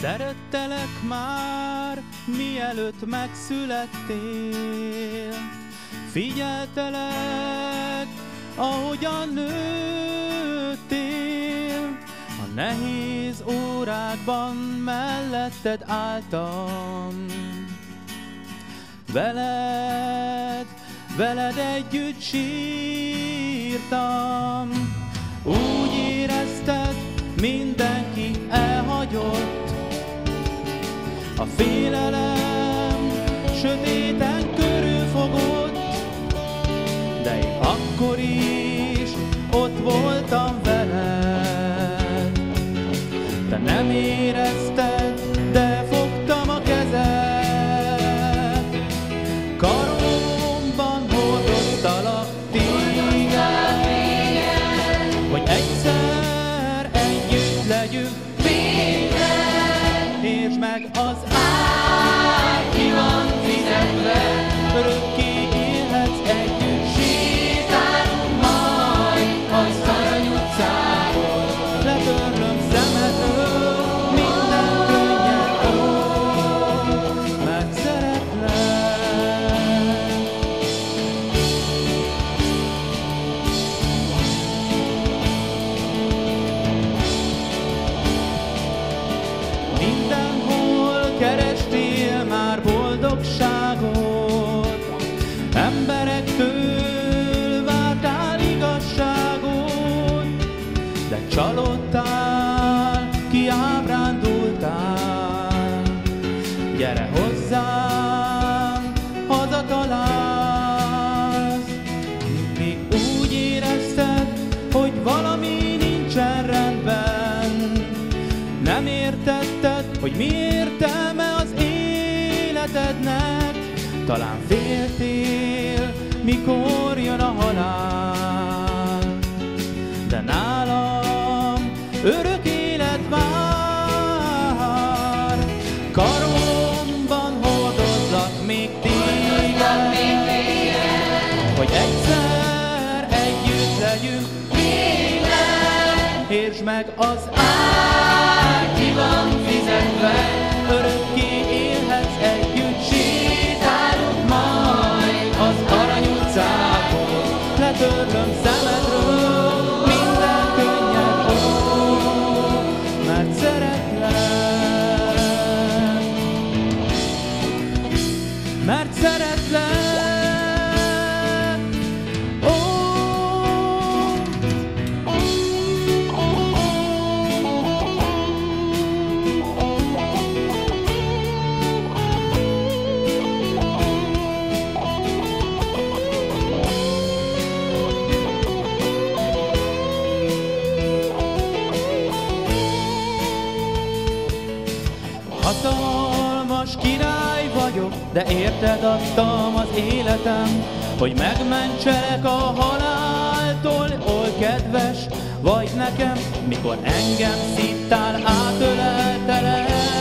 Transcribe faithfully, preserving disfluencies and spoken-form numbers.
Szerettelek már, mielőtt megszülettél. Figyeltelek, ahogyan nőttél. A nehéz órákban melletted álltam. Veled, veled együtt sírtam. Úgy érezted, mindenki elhagyott. A félelem sötéten körülfogott, de én akkor is ott voltam veled. Te nem érezted, de fogtam a kezed. Karomban hordoztalak téged, hogy egyszer együtt legyünk. Értsd meg, az ár ki van fizetve, örökké élhetsz együtt. Sétálunk majd az Arany utcából, letörlöm szemedről minden könnyedről, mert szeretlek. Mindenhol kerestél már boldogságot, emberektől vártál igazságot, de csalódtál, kiábrándultál. Gyere hozzám, hazatalálsz. Még úgy érezted, hogy valami nincsen rendben. Nem értetted, hogy mi értelme az életednek. Talán féltél, mikor jön a halál, de nálam örök élet vár. Karomban hordozlak még téged, hogy egyszer együtt legyünk. Értsd meg, az ár ki van fizetve, örökké élhetsz együtt. Sétálunk majd az Arany utcából, letörlöm szemedről minden könnyed ó, mert szeretlek, mert szeretlek. Hatalmas király vagyok, de érted adtam az életem, hogy megmentselek a haláltól. Oly kedves vagy nekem, mikor engem szittál, átöleltelek.